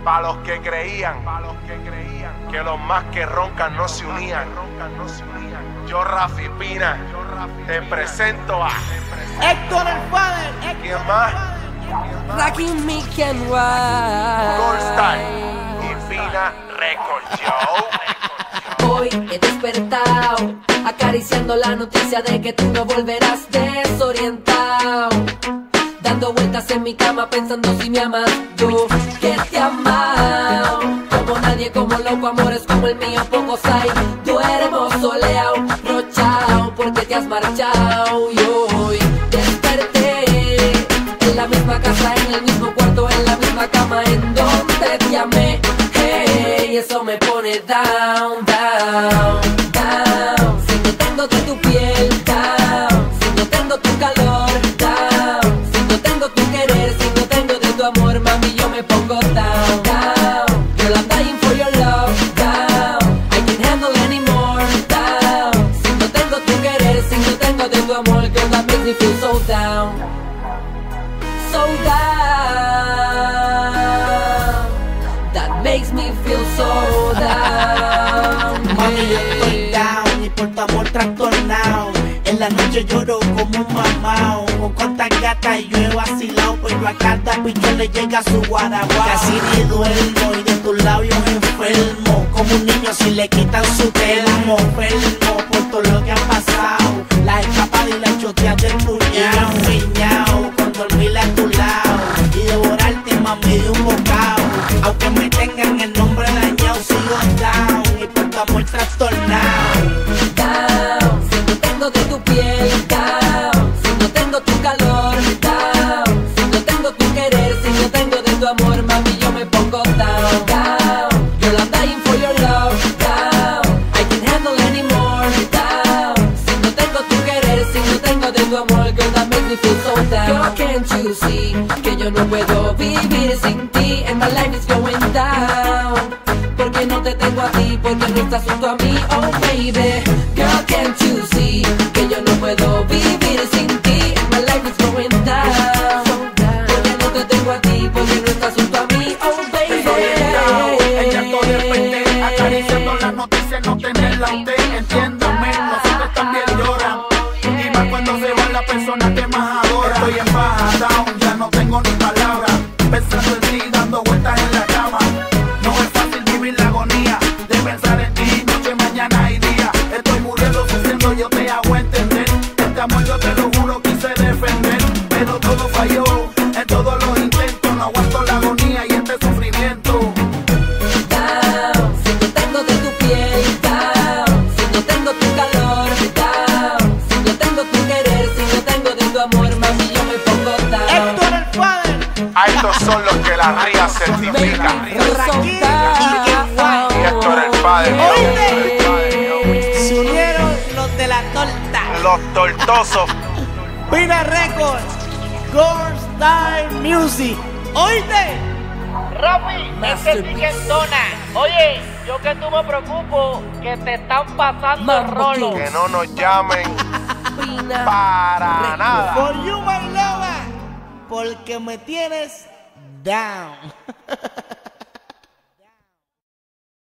Pa' los que creían que los más que roncan no se unían. Yo, Rafi Pina, te presento a Héctor el Father. ¿quién más? Rocking me can ride. Gorstar y Pina Record Show. Hoy he despertado acariciando la noticia de que tú no volverás desorientado, dando vueltas en mi cama pensando si me amas. Yo que te he amado como nadie, como loco, amores como el mío pocos hay. Duermo soleado, rochao, porque te has marchado. Y hoy desperté en la misma casa, en el mismo cuarto, en la misma cama en donde te amé. Hey, eso me pone down, down, down. Si no tengo de tu piel, down. Si no tengo tu calor, down. Si no tengo tu querer, si no tengo de tu amor, mami, yo me pongo down, down. Girl, I'm dying for your love, down. I can't handle anymore, down. Si no tengo tu querer, si no tengo de tu amor, girl, that makes me feel so down, so down. That makes me feel so down. Mami, yo estoy down y por tu amor trastornado. En la noche lloro como un mamao. Con cuantas gatas yo he vacilado, pero a cada picho le llega su guaraguao. Casi ni duermo y de tus labios enfermo, como un niño si le quitan su termo. Enfermo por todo lo que ha pasado, la escapada y la choteas del puñado. Empeñado con dormir a tu lado y devorarte, mami, de un bocado. Aunque me tengan el nombre dañado, sigo down y por tu amor trastornado. Down, si no tengo de tu piel, down. Si no tengo tu calor, down. Si no tengo tu querer, si no tengo de tu amor, mami, yo me pongo down, down. Girl, I'm dying for your love, down. I can't handle anymore, down. Si no tengo tu querer, si no tengo de tu amor, girl, that makes me feel so down. Girl, can't you see que yo no puedo vivir sin ti? And my life is going down. Porque no te tengo a ti, porque no estás junto a mí, oh baby. Girl, can't you see que yo no puedo vivir sin ti? My life is going down. Porque no te tengo a ti, porque no estás junto a mí, oh baby. El llanto de repente, acariciando las noticias, no tenerla usted. Entiéndame, los hombres también lloran, y más cuando se va la persona que más adora. Estoy en baja, down, ya no tengo ni palabras, pensando en ti, dando vueltas en la cama. No es fácil vivir la agonía de pensar en ti, noche, mañana y día. Estoy muriendo, sufriendo, yo te hago entender. Este amor yo te lo juro quise defender, pero todo falló, en todos los intentos. No aguanto la agonía y este sufrimiento. Down, si no tengo de tu piel, down. Si no tengo tu calor, down. Si no tengo tu querer, si no tengo de tu amor, mami, yo me pongo down. Héctor el Father. A estos son los que la RIA certifica. Raquel y Kenway. Y Héctor el Padre. Se unieron los de la torta. Los tortosos. Pina Records, Gorstar Music. ¿Oíste? Rafi, ese tiquetona. Oye, yo que tú me preocupo que te están pasando el rolo. Que no nos llamen Pina. para nada. For you, my lover. Porque me tienes down.